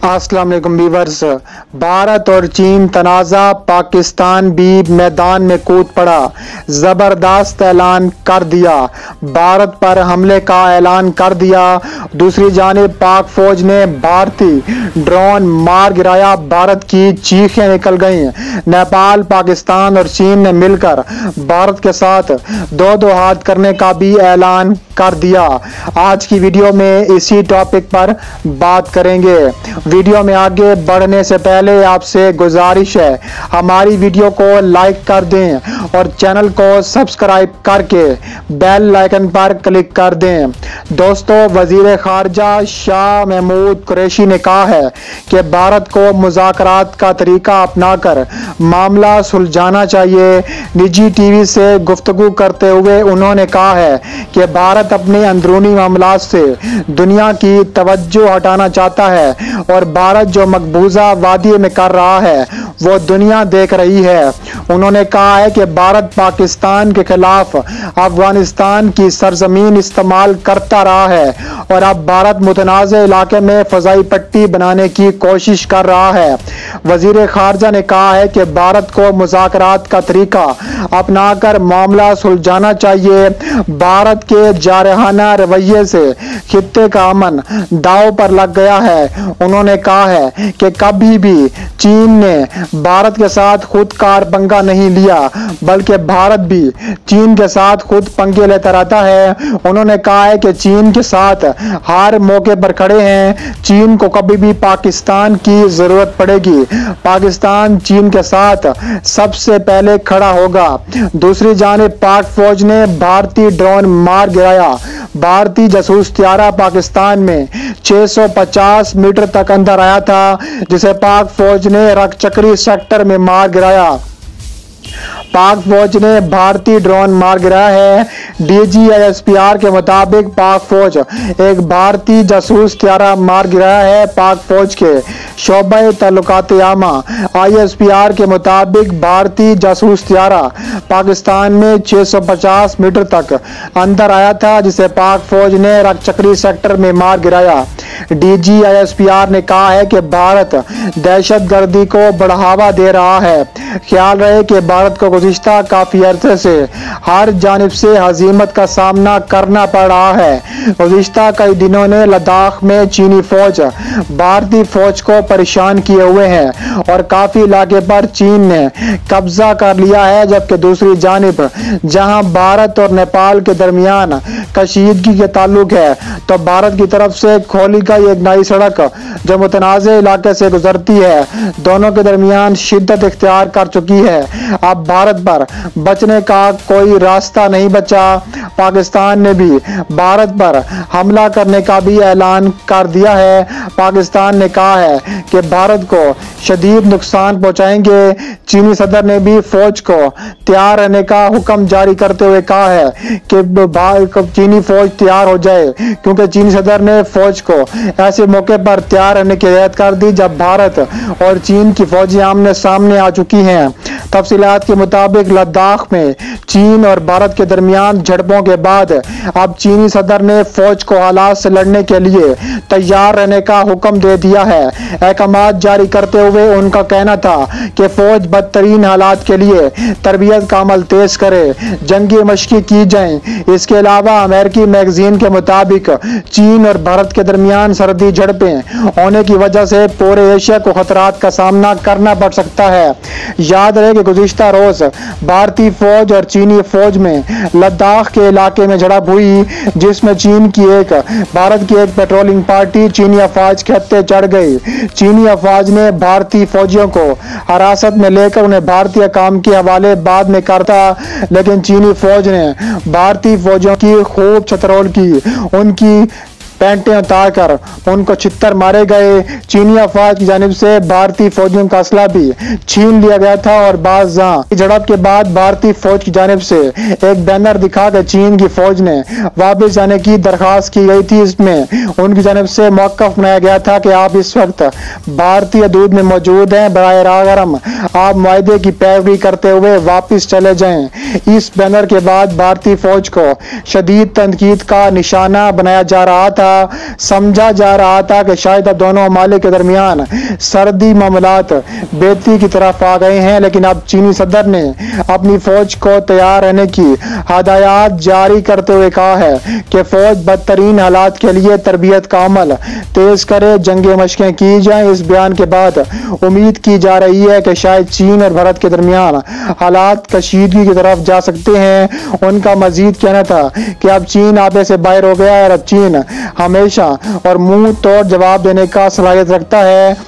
अस्सलाम वालेकुम व्यूअर्स। भारत और चीन तनाज़ा, पाकिस्तान भी मैदान में कूद पड़ा। ज़बरदस्त ऐलान कर दिया, भारत पर हमले का ऐलान कर दिया। दूसरी जानिब पाक फौज ने भारतीय ड्रोन मार गिराया, भारत की चीखें निकल गईं। नेपाल, पाकिस्तान और चीन ने मिलकर भारत के साथ दो दो हाथ करने का भी ऐलान कर दिया। आज की वीडियो में इसी टॉपिक पर बात करेंगे। वीडियो में आगे बढ़ने से पहले आपसे गुजारिश है, हमारी वीडियो को लाइक कर दें और चैनल को सब्सक्राइब करके बेल आइकन पर क्लिक कर दें। दोस्तों, वजीर खारजा शाह महमूद कुरैशी ने कहा है कि भारत को मुज़ाकरात का तरीका अपनाकर मामला सुलझाना चाहिए। निजी टीवी से गुफ्तगू करते हुए उन्होंने कहा है कि भारत अपने अंदरूनी मामलात से दुनिया की तवज्जो हटाना चाहता है और भारत जो मकबूजा वादी में कर रहा है वो दुनिया देख रही है। उन्होंने कहा है कि भारत पाकिस्तान के खिलाफ अफगानिस्तान की सरजमीन इस्तेमाल करता रहा है और अब भारत मुतनाज़ इलाके में फजाई पट्टी बनाने की कोशिश कर रहा है। वजीर खारजा ने कहा है कि भारत को मुज़ाकरात का तरीका अपनाकर मामला सुलझाना चाहिए। भारत के जारहाना रवैये से खित्ते का अमन दांव पर लग गया है। उन्होंने कहा है कि कभी भी चीन ने भारत के साथ खुद कार पंगा नहीं लिया, बल्कि भारत भी चीन के साथ खुद पंगे लेता रहता है। उन्होंने कहा है कि चीन के साथ हर मौके पर खड़े हैं। चीन को कभी भी पाकिस्तान की जरूरत पड़ेगी, पाकिस्तान चीन के साथ सबसे पहले खड़ा होगा। दूसरी जानिब पाक फौज ने भारतीय ड्रोन मार गिराया। भारतीय जासूस त्यारा पाकिस्तान में 650 मीटर तक अंदर आया था, जिसे पाक फौज ने रकचकरी सेक्टर में मार गिराया। पाक फौज ने भारतीय ड्रोन मार गिराया है। DGISPR के मुताबिक पाक फौज एक भारतीय जासूस त्यारा मार गिराया है। पाक फौज के शोबे तल्लुकात आमा ISPR के मुताबिक भारतीय जासूस त्यारा पाकिस्तान में 650 मीटर तक अंदर आया था, जिसे पाक फौज ने रकचकरी सेक्टर में मार गिराया। DGISPR ने कहा है कि भारत दहशतगर्दी को बढ़ावा दे रहा है। ख्याल रहे कि भारत को गुज़िश्ता काफी अरसे से हर जानिब से हजीमत का सामना करना पड़ रहा है। गुज़िश्ता कई दिनों ने लद्दाख में चीनी फौज भारतीय फौज को परेशान किए हुए हैं और काफी इलाके पर चीन ने कब्जा कर लिया है, जबकि दूसरी जानिब जहां भारत और नेपाल के दरमियान कशीदगी के ताल्लुक है, तो भारत की तरफ से खोली गई एक नई सड़क जो मुतनाज़े इलाके से गुजरती है, दोनों के दरमियान शिद्दत इख्तियार कर चुकी है। अब भारत पर बचने का कोई रास्ता नहीं बचा। पाकिस्तान ने भी भारत पर हमला करने का भी ऐलान कर दिया है। पाकिस्तान ने कहा है कि भारत को शदीद नुकसान पहुंचाएंगे। चीनी सदर ने भी फौज को तैयार रहने का हुक्म जारी करते हुए कहा है कि चीनी फौज तैयार हो जाए, क्योंकि चीनी सदर ने फौज को ऐसे मौके पर तैयार रहने की हिदायत कर दी जब भारत और चीन की फौजी आमने सामने आ चुकी हैं। तफसीलात के मुताबिक लद्दाख में चीन और भारत के दरमियान झड़पों के बाद अब चीनी सदर ने फौज को हालात से लड़ने के लिए तैयार रहने का हुक्म दे दिया है। अहकामात जारी करते हुए उनका कहना था कि फौज बदतरीन हालात के लिए तरबियत का अमल तेज करे, जंगी मशक़ी की जाए। इसके अलावा अमेरिकी मैगजीन के मुताबिक चीन और भारत के दरमियान सर्दी झड़पें होने की वजह से पूरे एशिया को खतरात का सामना करना पड़ सकता है। याद रहे कि गुज़िश्ता रोज भारतीय फौज और चीनी फौज में लद्दाख के इलाके में झड़प हुई, जिसमें भारत की एक पेट्रोलिंग पार्टी चीनी अफवाज के हत्थे चढ़ गई। चीनी अफवाज ने भारतीय फौजियों को हिरासत में लेकर उन्हें भारतीय काम के हवाले बाद में करता, लेकिन चीनी फौज ने भारतीय फौजियों की खूब छतरोल की। उनकी पैंटें उतार कर उनको छित्तर मारे गए। चीनी अफवाज की जानिब से भारतीय फौजियों का असला भी छीन लिया गया था और बाज़ झड़प के बाद भारतीय फौज की जानिब से एक बैनर दिखाकर चीन की फौज ने वापस जाने की दरखास्त की गई थी। इसमें उनकी जानिब से मौक़िफ़ बनाया गया था कि आप इस वक्त भारतीय हदूद में मौजूद हैं, बराए रागरम आप मुआहदे की पैरवी करते हुए वापस चले जाएं। इस बैनर के बाद भारतीय फौज को शदीद तनकीद का निशाना बनाया जा रहा था। समझा जा रहा था कि शायद अब दोनों ममालिक के दरमियान सर्दी मामलात बेहतरी की तरफ आ गए हैं, लेकिन अब चीनी सदर ने अपनी फौज को तैयार रहने की हदायत जारी करते हुए कहा है कि फौज बदतरीन हालात के लिए तरबियत का अमल तेज करे, जंगी मशकें की जाएं। इस बयान के बाद उम्मीद की जा रही है कि शायद चीन और भारत के दरमियान हालात कशीदगी की तरफ जा सकते हैं। उनका मजीद कहना था कि अब चीन आपे से बाहर हो गया है और अब चीन हमेशा और मुंह तोड़ जवाब देने का सलाहियत रखता है।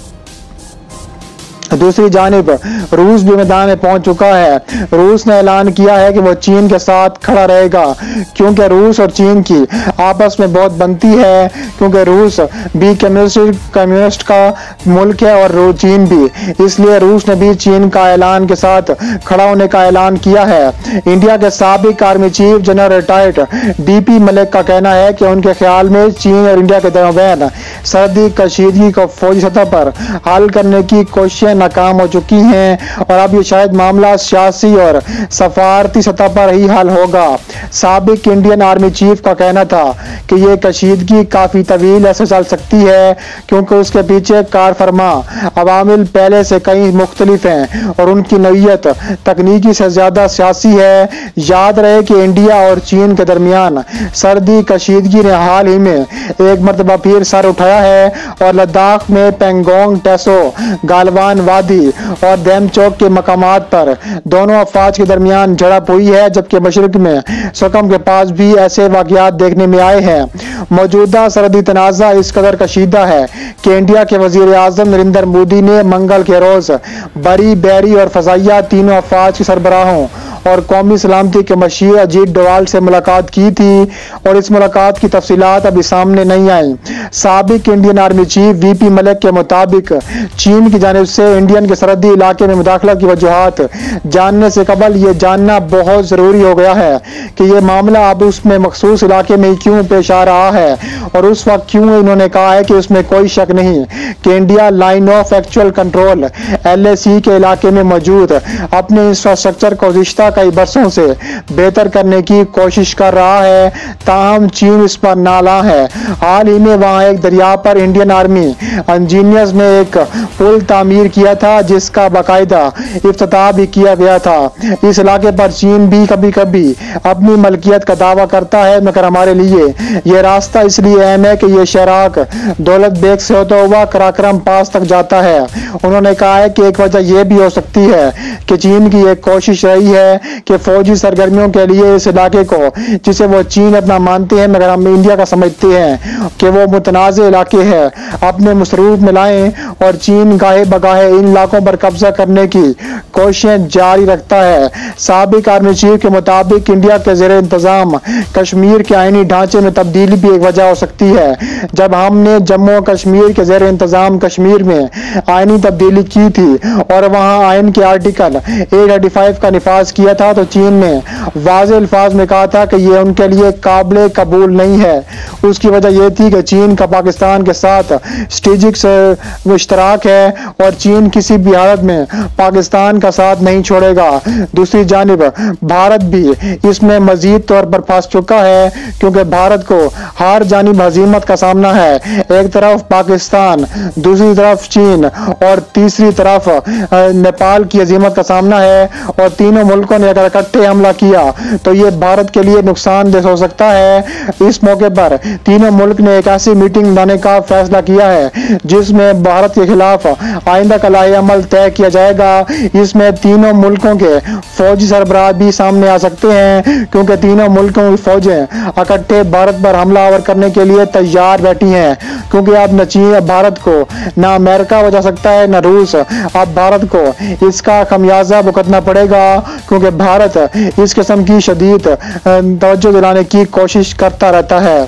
दूसरी जानिब रूस भी मैदान में पहुंच चुका है। रूस ने ऐलान किया है कि वो चीन के साथ खड़ा रहेगा, क्योंकि रूस और चीन की आपस में बहुत बनती है, क्योंकि रूस भी कम्युनिस्ट का मुल्क है और चीन भी, इसलिए रूस ने भी चीन का ऐलान के साथ खड़ा होने का ऐलान किया है। इंडिया के साबिक army chief general retired DP Malik का कहना है कि उनके ख्याल में चीन और इंडिया के दरमियान सर्दी कशीदगी को फौजी सतह पर हल करने की कोशिशें नाकाम हो चुकी हैं और अब ये शायद मामला सियासी और सफारती सतह पर ही हल होगा। साबिक इंडियन आर्मी चीफ का कहना था कि ये कशीदगी काफी तवील ऐसे चल सकती है, क्योंकि उसके पीछे कार फरमा अवामिल पहले से कई मुख्तलिफ हैं और उनकी नौयत तकनीकी से ज्यादा सियासी है। याद रहे कि इंडिया और चीन के दरमियान सर्दी कशीदगी ने हाल ही में एक मरतबा फिर सर उठाया है और लद्दाख में पेंगोंग, टेसो, गालवान वादी और देमचौक के मकामात पर दोनों अफवाज के दरमियान झड़प हुई है, जबकि मशरक में सकम के पास भी ऐसे वाकयात देखने में आए हैं। मौजूदा सरहदी तनाज़ा इस कदर कशीदा है कि इंडिया के वजीर आजम नरेंद्र मोदी ने मंगल के रोज बरी, बैरी और फजाइया तीनों अफवाज के सरबराहों और कौमी सलामती के मशीर अजीत डोवाल से मुलाकात की थी और इस मुलाकात की तफसीलात अभी सामने नहीं आई। साबिक Indian army chief VP Malik के मुताबिक चीन की जानिब से इंडियन के सरहदी इलाके में मुदाखला की वजूहात जानने से कबल ये जानना बहुत जरूरी हो गया है कि ये मामला अब उसमें मखसूस इलाके में क्यों पेश आ रहा है और उस वक्त क्यों इन्होंने कहा है कि उसमें कोई शक नहीं कि India line of actual control LAC के इलाके में मौजूद अपने इंफ्रास्ट्रक्चर को गुज़िश्ता कई बरसों से बेहतर करने की कोशिश कर रहा है, ताहम चीन इस पर नाला है। हाल ही में वहां एक दरिया पर इंडियन आर्मी इंजीनियर्स ने एक पुल तामीर किया था, जिसका बाकायदा इफ्तिताह भी किया गया था। इस इलाके पर चीन भी कभी कभी अपनी मलकियत का दावा करता है, मगर हमारे लिए यह रास्ता इसलिए अहम है कि यह शराक दौलत बेग से होता हुआ कराक्रम पास तक जाता है। उन्होंने कहा है कि एक वजह यह भी हो सकती है कि चीन की एक कोशिश रही है कि फौजी सरगर्मियों के लिए इस इलाके को, जिसे वो चीन अपना मानते हैं मगर हम इंडिया का समझते हैं कि वो मुतनाज़ इलाके है, अपने मसरूफ में लाएं और चीन गाहे बगाहे इन इलाकों पर कब्जा करने की कोशिशें जारी रखता है। साबिक आर्मी चीफ के मुताबिक इंडिया के ज़ेरे इंतजाम कश्मीर के आईनी ढांचे में तब्दीली भी एक वजह हो सकती है। जब हमने जम्मू और कश्मीर के ज़ेरे इंतजाम कश्मीर में आईनी तब्दीली की थी और वहां आइन के आर्टिकल 885 का निफाज किया था, तो चीन ने वाज़ेह अल्फाज में कहा था कि यह उनके लिए काबिल कबूल नहीं है। उसकी वजह यह थी कि चीन का पाकिस्तान के साथ स्ट्रेटेजिक इश्तराक है और चीन किसी भी हालत में पाकिस्तान का साथ नहीं छोड़ेगा। दूसरी जानिब भारत भी इसमें मजीद तौर पर फंस चुका है, क्योंकि भारत को हर जानिब हजीमत का सामना है। एक तरफ पाकिस्तान, दूसरी तरफ चीन और तीसरी तरफ नेपाल की हजीमत का सामना है और तीनों मुल्कों ने अगर इकट्ठे हमला किया तो ये भारत के लिए नुकसानदेह हो सकता है। इस मौके पर तीनों मुल्क ने एक ऐसी मीटिंग बनाने का फैसला किया है जिसमें भारत के खिलाफ आइंदा कलाई अमल तय किया जाएगा। इसमें तीनों मुल्कों के फौजी सरबराह भी सामने आ सकते हैं, क्योंकि तीनों मुल्कों की फौजें इकट्ठे भारत पर हमलावर करने के लिए तैयार बैठी हैं, क्योंकि अब न चीन भारत को न अमेरिका बचा सकता है न रूस। अब भारत को इसका खमियाजा भुगतना पड़ेगा, क्योंकि भारत इस किस्म की शदीद तवज्जो दिलाने की कोशिश करता रहता है।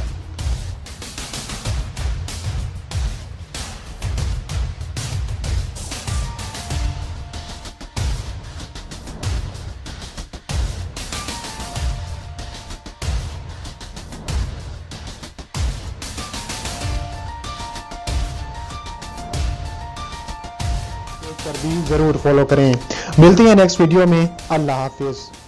जरूर फॉलो करें। मिलते हैं नेक्स्ट वीडियो में। अल्लाह हाफिज।